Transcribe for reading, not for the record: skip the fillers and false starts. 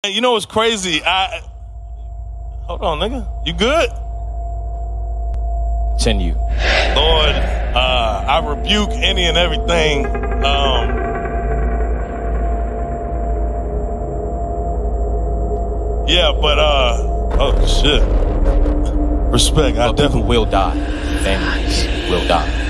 You know what's crazy? Hold on, nigga. You good? Continue. Lord, I rebuke any and everything. Yeah, but oh shit. Respect. I definitely will die. Families will die.